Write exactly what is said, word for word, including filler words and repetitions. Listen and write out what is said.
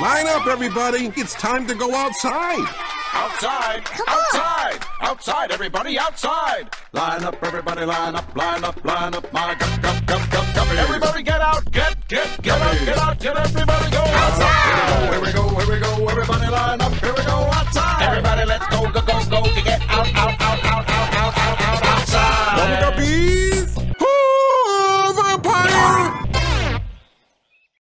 Line up, everybody. It's time to go outside. Outside! Come outside! On. Outside, everybody, outside! Line up, everybody, line up, line up, line up, my gup, gup, gup, gup, gup. Everybody get out, get, get, get out, get out, get everybody